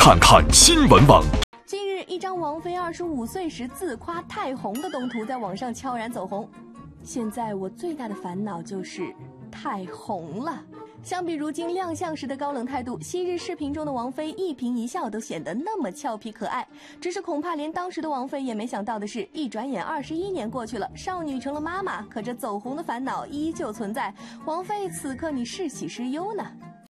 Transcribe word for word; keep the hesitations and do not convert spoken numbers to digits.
看看新闻网。 近日，一张王菲二十五岁时自夸太红的动图在网上悄然走红。现在我最大的烦恼就是太红了。相比如今亮相时的高冷态度，昔日视频中的王菲一颦一笑都显得那么俏皮可爱。只是恐怕连当时的王菲也没想到的是，一转眼二十一年过去了，少女成了妈妈，可这走红的烦恼依旧存在。王菲此刻你是喜是忧呢？